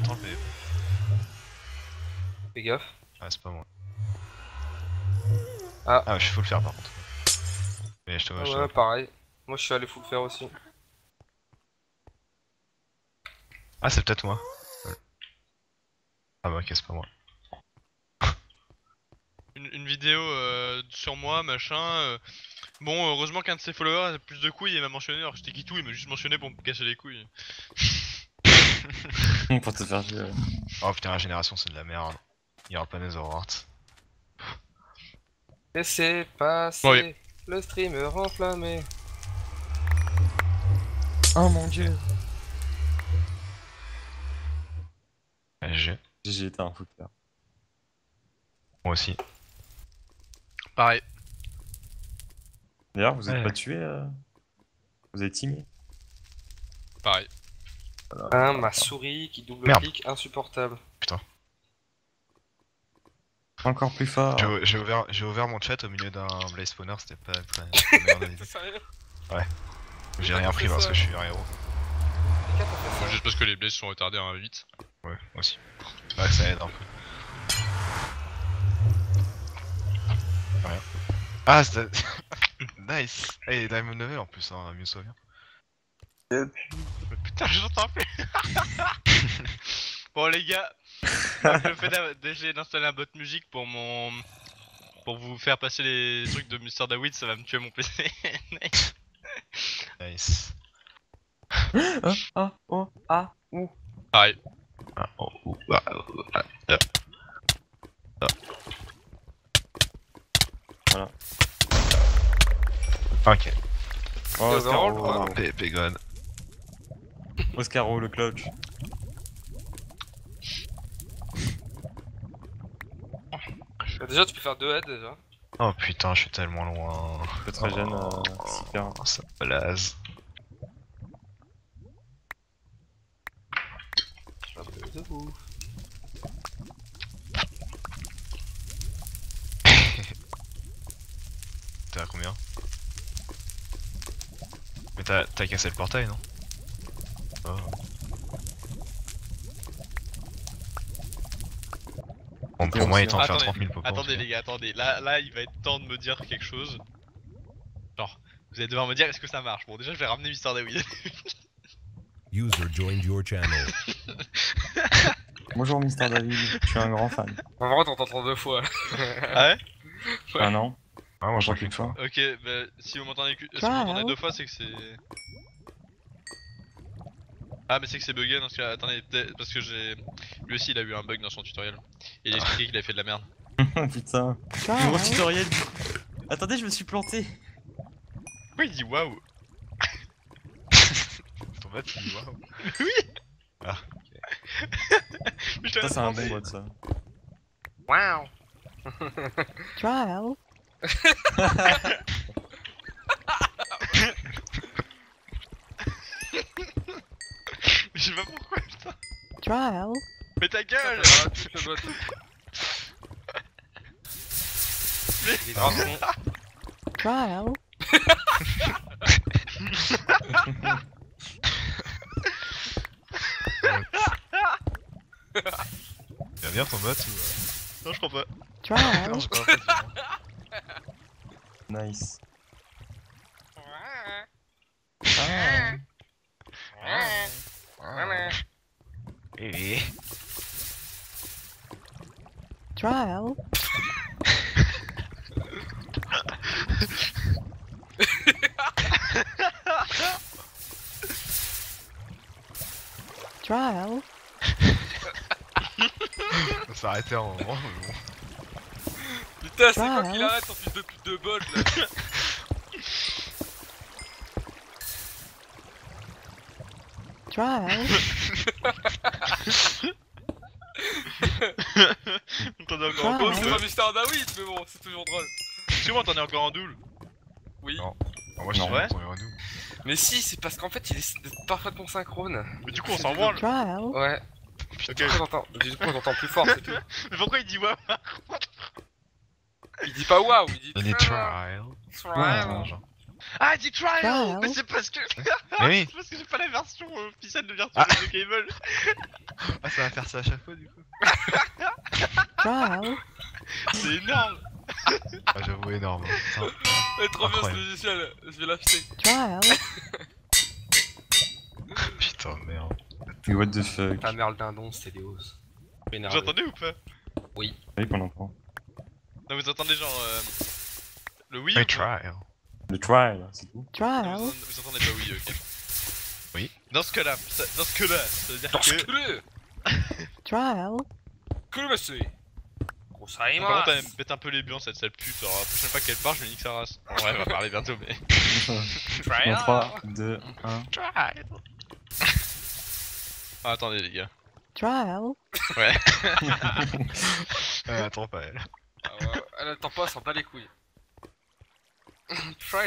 de temps le PVP. Fais gaffe. Ah, c'est pas moi. Ah. Ah, je faut le faire par contre. Mais je te vois, Ah je te ouais, vois. pareil. Moi je suis allé full faire aussi. Ah, c'est peut-être moi. Ouais. Ah bah ok, c'est pas moi. Une vidéo sur moi, machin. Bon, heureusement qu'un de ses followers a plus de couilles et m'a mentionné. Alors j'étais qui tout, il m'a juste mentionné pour me casser les couilles. Pour te faire virer. Oh putain, la génération c'est de la merde. Il y aura pas Netherworld. Laissez passer Oui. le streamer enflammé. Oh mon dieu. GG. J'ai été un footer. Moi aussi. Pareil. D'ailleurs, vous êtes Ouais. pas tué Vous avez teamé Pareil. Ah, ma souris qui double Merde. clic, insupportable. Encore plus fort. J'ai ouvert mon chat au milieu d'un Blaze Spawner, c'était pas très la meilleure idée. Sérieux? J'ai rien pris parce que je suis un héros. Juste parce que les blesses sont retardés à 8. Ouais, moi aussi. Ouais, ça aide un peu. Rien. Ah, c'était... Nice. Et Diamond Level en plus, hein, mieux soit bien. Mais putain, j'entends plus. Bon les gars, le fait d'installer un bot musique pour mon... Pour vous faire passer les trucs de Mr. Dawid, ça va me tuer mon PC. Nice. Pareil. Ah, oh, Voilà. Ok. Oh, Overall, Oscaro, Pégon. Oscaro, le clutch. Bah, déjà, tu peux faire 2 heads déjà. Oh putain, je suis tellement loin. Je peux te régène, super. Ça blaze. Un peu de ouf. T'es à combien? Mais t'as cassé le portail, non? Oh. Bon, pour moi, il est temps de faire 30 000 popos. Attendez les gars, attendez. Là, il va être temps de me dire quelque chose. Genre, vous allez devoir me dire est-ce que ça marche. Bon, déjà, je vais ramener Mr. Dawid. User joined your channel. Bonjour Mister David, je suis un grand fan. En vrai, t'entends 32 fois. Ah ouais? Ah non? Ah, moi, j'en J'entends qu'une fois. Ok, bah, si vous m'entendez si vous m'entendez 2 fois, c'est que c'est... Ah, mais c'est que c'est bugué dans ce cas. Attendez, parce que j'ai... Lui aussi, il a eu un bug dans son tutoriel. Et il a expliqué qu'il avait fait de la merde. Putain. Nouveau tutoriel. Attendez, je me suis planté. Pourquoi il dit waouh? Ton bot, il dit waouh. Ça, c'est un bon mode ça. Waouh. Trial. Je sais pas pourquoi, putain. Trial. Mais ta gueule! Le bot. Les dragons. Trial. Il va bien ton bot ou... Non, je crois pas. Trial. Non, j'ai pas fait. Nice. Eh. Trial. Trial. Ça s'est arrêté un moment, mais bon. Putain, c'est quoi Ouais, qu'il hein. arrête son fils de pute de bot là? Trial. T'en as encore en Ah, pause? C'est pas Mr. Dawid, mais bon, c'est toujours drôle. Excuse-moi, t'en es encore en double. Oui. Non. Ah, moi, je suis Ouais. sur nous. Mais si, c'est parce qu'en fait, il est parfaitement synchrone. Mais du coup, on s'en branle. Trial. Ouais. Ok. Du coup, on entend plus fort, c'est tout. Mais pourquoi il dit waouh? Il dit pas waouh, il dit Il est trial. trial. Genre. Ah, il dit trial! Trial. Mais c'est parce que... Mais oui. C'est parce que j'ai pas la version officielle de Virtua de Cable. Ah, ça va faire ça à chaque fois du coup. Trial. C'est énorme. Ah, j'avoue, énorme. Putain. Trop bien ce Incroyable. logiciel, je vais l'acheter. Trial. Putain, merde. Mais what the fuck. Ah merde, dindon, c'était des hausses. Vous entendez ou pas? Oui, qu'on entend. Non, vous entendez genre le oui Hey, ou pas? trial. Le trial, c'est tout. Non, Trial. vous entendez pas oui, ok. Oui. Dans ce cas-là, ça veut dire Parce que... que le... Trial. Que le monsieur. Par contre, elle me pète un peu les biens cette sale pute, alors la prochaine fois qu'elle part, je lui nique sa race. En vrai, elle va parler bientôt, mais... En 3, 2, 1. Trial. Ah, attendez les gars. Trial. Ouais. Attends pas elle. Ah ouais, elle attend pas, elle s'en bat les couilles. Try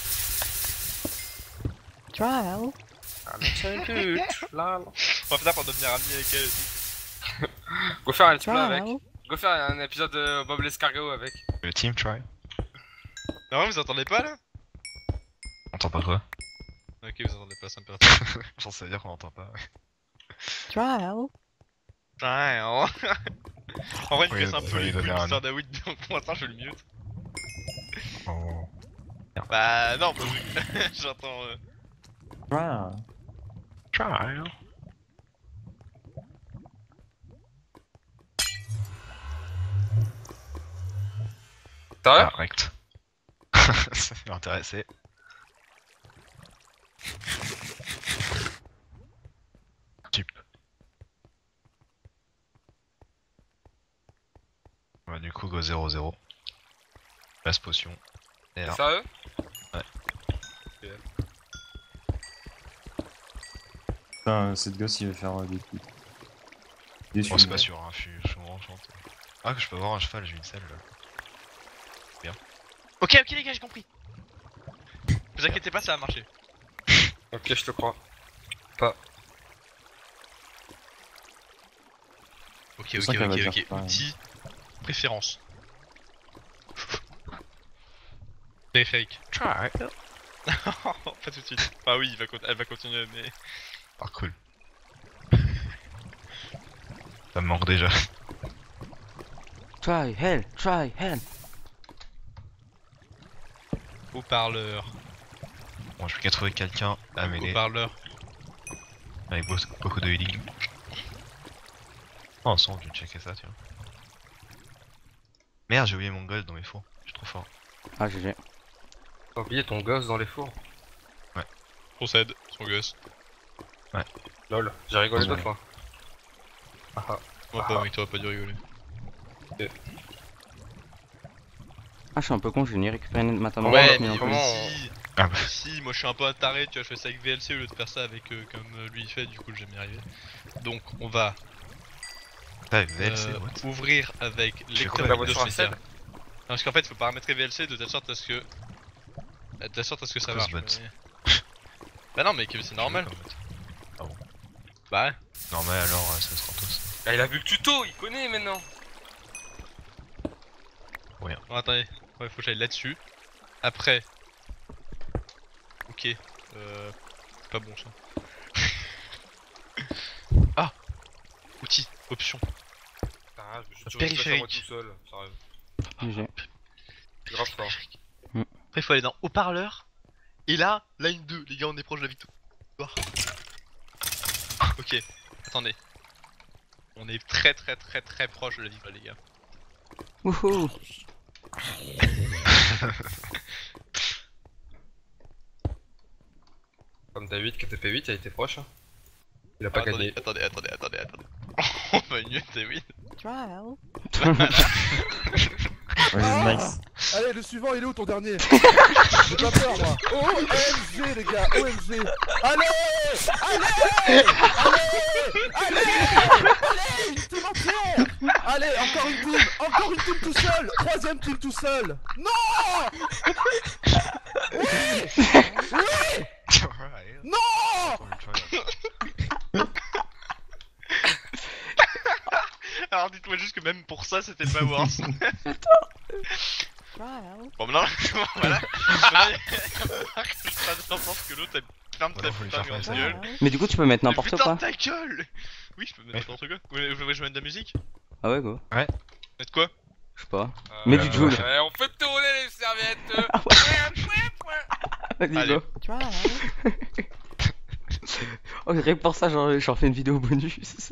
Trial. Ah mais c'est une pute. Là. On va faire ça pour devenir amis avec elle et tout. Go faire un let's play avec. Trial. Go faire un épisode de Bob l'Escargot avec. Le team trial. Non, vous entendez pas là? On entend pas quoi? Ok, vous entendez pas, ça me perturbe. J'en sais dire qu'on entend pas. Ouais. Trial. Ouais, en vrai, il me Oui, casse un on peu va les lui couilles donner un l'histoire d'Awit, donc pour l'instant je le mute. Oh. Bah non, j'entends... Trial. Trial. Sérieux? Correct. Ça fait intéressé. Type. Bah, du coup, go 0-0. Passe potion. Et là. Sérieux? Putain, cette gosse il va faire des coups. Déçu. Oh, c'est pas sûr, hein, je suis vraiment enchanté. Ah, que je peux avoir un cheval, j'ai une selle là. Ok, les gars, j'ai compris. Vous inquiétez pas, ça va marcher. Ok, je te crois. Ok, C'est ça qu'elle va dire, ok. pareil. Outil, préférence. Périphérique. Trial. Pas tout de suite. Ah oui, elle va continuer, mais... Ah, cool. Ça me manque déjà. Try hell, try hell. Haut-parleur. Bon, je vais qu'à trouver quelqu'un à mêler Haut-parleur. avec beaucoup de healing. Oh, ensemble, je vais checker ça, tiens. Merde, j'ai oublié mon gold dans mes fours. Je suis trop fort. Ah, GG. T'as oublié ton gosse dans les fours. Procède, son gosse. Lol, j'ai rigolé Ouais. deux fois. Ah ah. Moi pas, mec, t'aurais pas dû rigoler. Ah, je suis un peu con, je vais venir récupérer ma tambour. Ouais, mais mais en plus- si, Ah bah, si, moi je suis un peu un taré, tu vois, je fais ça avec VLC au lieu de faire ça avec comme lui il fait, du coup j'aime y arriver. Donc on va t'as VLC, what? ouvrir avec quoi, lecteur la de voiture à cimetière. sel? Parce qu'en fait, il faut paramétrer VLC de telle sorte à ce que. Ça marche. Crossbot. Mais... Bah non, mais c'est normal. Bah ouais. Normal alors, ça sera tous. Ah, il a vu le tuto, il connaît maintenant. Bon, attendez, ouais, faut que j'aille là-dessus. Après. Ok. C'est pas bon ça. Ah. Outils, options. Ah, je suis Périphérique. moi tout seul, sérieux. GG. C'est grave fort. Après, il faut aller dans haut-parleur. Et là, line 2, les gars, on est proche de la victoire. Ok, attendez. On est très proche de la victoire, les gars. Wouhou. Comme David qui était P8, il a été proche. Hein. Il a pas gagné. Attendez. On va mieux, c'est oui. Trial. Ouais, nice. Allez, le suivant, il est où ton dernier? J'ai pas peur, moi. OMG, les gars, OMG. Allez, une team entière. Allez, encore une team tout seul. Troisième team tout seul. Non. Non. Alors dites-moi juste que même pour ça c'était pas worse. Trial. Bon maintenant, voilà. Maintenant, il va falloir que je fasse en sorte que l'autre elle Ferme ta Alors, faut lui putain faire de faire gueule. Trial. Mais du coup, tu peux mettre Mais n'importe putain quoi. ta gueule. Oui, je peux mettre Ouais. n'importe quoi. Vous voulez que je mette de la musique? Ah ouais, go. Mettre quoi? Je sais pas. Mais du Joule. Ouais, on fait tourner les serviettes. Ah Vas-y, Allez. go. Trial. Oh, rien que pour ça, j'en fais une vidéo bonus.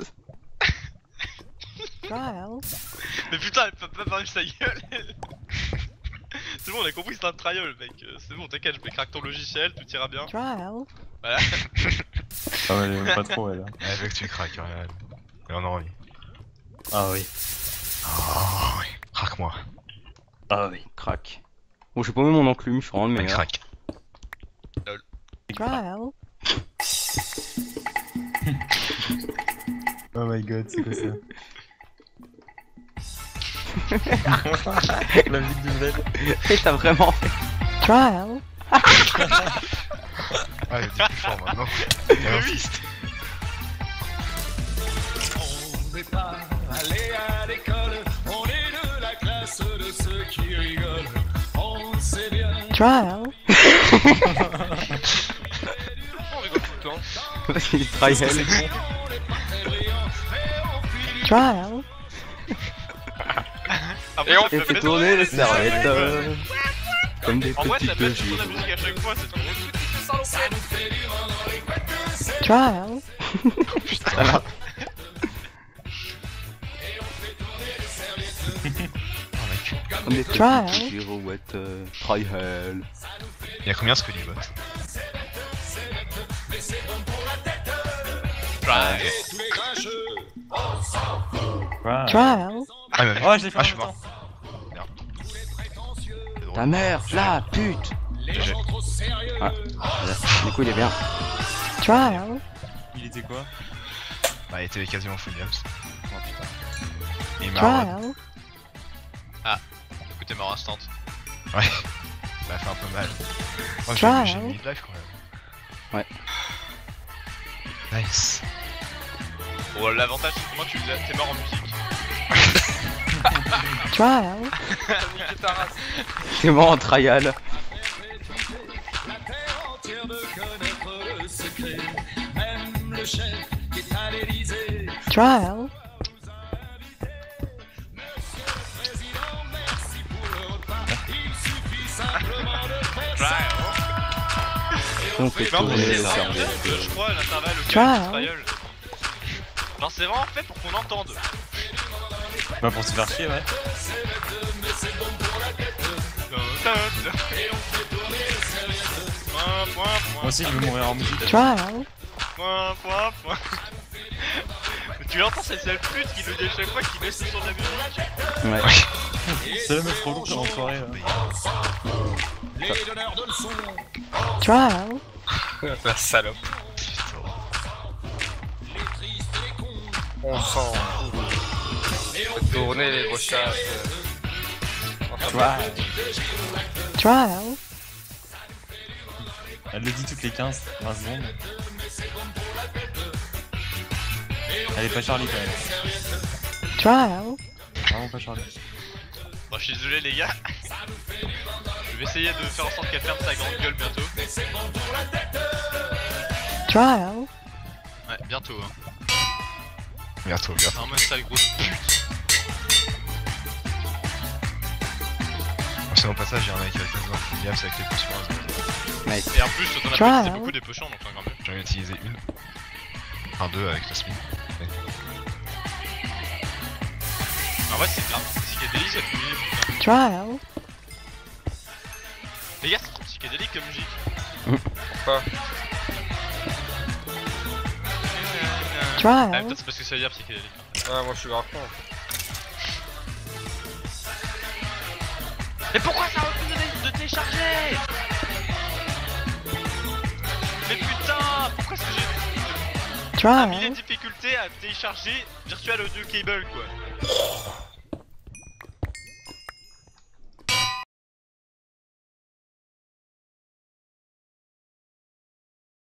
Trial. Mais putain, elle peut pas parler sa gueule. C'est bon, on a compris que c'est un trial, mec. C'est bon, t'inquiète, je vais craquer ton logiciel, tout ira bien. Trial. Voilà. Ah ouais, elle aime pas trop elle. Ouais, mec, tu craques, regarde. Et on a envie. Ah oui. Oh, oui. Craque-moi. Ah oui. Crac. Bon, j'ai pas mis mon enclume, je suis vraiment le Mec, meilleur. craque. Trial. Oh my god, c'est quoi ça? La vie du bel. Et t'as vraiment fait. Trial. Ah, il est plus fort maintenant. Il insiste. On n'est pas allé à l'école, on est de la classe de ceux qui rigolent. On sait bien. Trial. On rigole tout le temps. Vas-y, trial. Trial. Après, Et on ça Et fait fait tourner les serviettes. Comme des En vrai, ça petites fait toujours la ogives. musique à chaque fois, c'est trop bon. Trial. Comme des Trial. petites girouettes. Trial. Il y a combien ce Scully bot? Try. Trial. Ah, mais Oh, je l'ai fait ah, en je suis même mort. temps. Merde. C'est drôle. Ta mère, la pute. GG. Ah, du coup, il est bien. Trial. Il était quoi? Bah, il était quasiment full games. Oh putain. Et il m'a reward. Trial. Écoutez, mort instant. Ouais. Ça a fait un peu mal. Oh, Trial. j'ai mis de life quand même. Ouais. Nice. Bon, l'avantage, c'est que moi, t'es mort en musique. Trial. Niquer ta race. C'est bon en trial. La terre entière de connaître le secret. Même le chef qui est à l'Élysée. Trial. Merci pour le repas. Il suffit simplement de faire ça. On fait Mais en plus, tourner c'est les vraiment serviettes. juste, je crois, l'intervalle au Trial. trial. Non, c'est vraiment fait pour qu'on entende. Bah pour se faire chier, ouais. Moi aussi je vais mourir en musique. Trial. Mais tu entends cette sale pute qui nous dit à chaque fois qu'il baisse le son de la musique. Ouais. C'est la meuf relou en soirée là. Les donneurs de leçons. Trial. La salope. Les tristes et les cons. On sent. Et on Fait tourner les brochages. Trial. Elle le dit toutes les 15, 20 secondes. Elle est pas Charlie quand même. Trial. Vraiment pas Charlie. Bon, je suis désolé les gars. Je vais essayer de faire en sorte qu'elle ferme sa grande gueule bientôt. Trial. Ouais, bientôt. Hein. Bientôt, bientôt. Non, même sale grosse pute. C'est au passage, il y a un mec avec 15 ans full games avec les potions. Nice. Et en plus, t'en as Trial. utilisé beaucoup des potions donc c'est encore mieux. J'en ai utilisé une. Enfin, deux avec la spin. En vrai, c'est grave. Psychédélique cette musique. Putain. Trial. Les gars, c'est trop psychédélique comme musique. Pourquoi? Ah, Trial. peut-être c'est parce que ça veut dire psychédélique. Ouais, moi je suis grave con. Mais pourquoi ça refuse de télécharger? Mais putain, pourquoi est-ce que j'ai mis les Trial. difficultés à télécharger Virtual Audio Cable quoi?